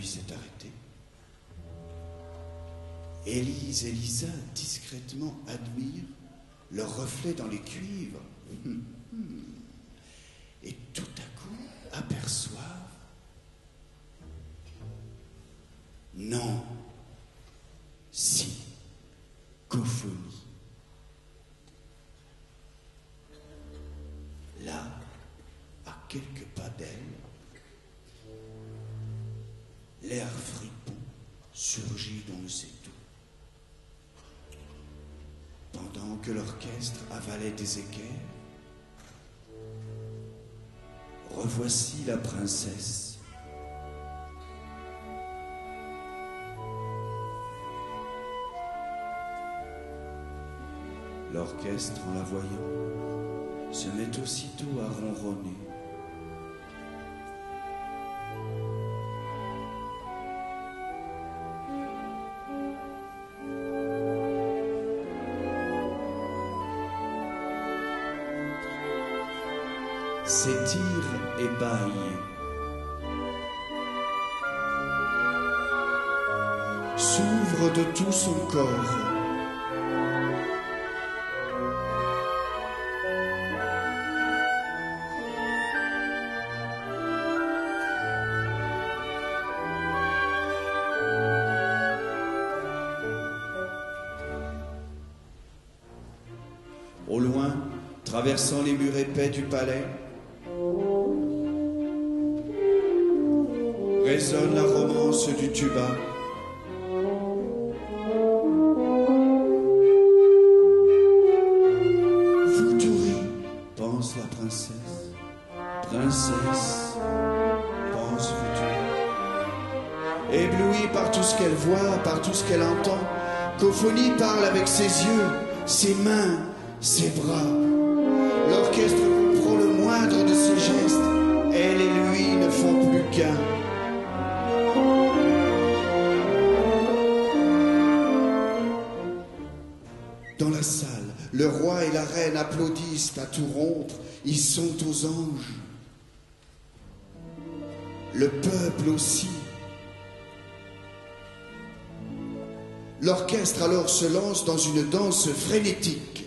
s'est arrêté. Élise et Lisa discrètement admirent leur reflet dans les cuivres. Et tout à coup aperçoivent... Non, si, Cophonie. Là, à quelques pas d'elle, l'air fripon surgit d'on ne sait où. Pendant que l'orchestre avalait des équerres, revoici la princesse. L'orchestre, en la voyant, se met aussitôt à ronronner. S'étire et bâille. S'ouvre de tout son corps. Au loin, traversant les murs épais du palais, résonne la romance du tuba. Voutouri, pense la princesse. Princesse, pense Voutouri. Éblouie par tout ce qu'elle voit, par tout ce qu'elle entend, Cophonie parle avec ses yeux, ses mains, ses bras. L'orchestre comprend le moindre de ses gestes. Elle et lui ne font plus qu'un. Dans la salle, le roi et la reine applaudissent à tout rompre. Ils sont aux anges. Le peuple aussi. L'orchestre alors se lance dans une danse frénétique.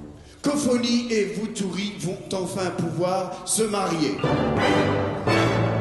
Cophonie et Voutouri vont enfin pouvoir se marier.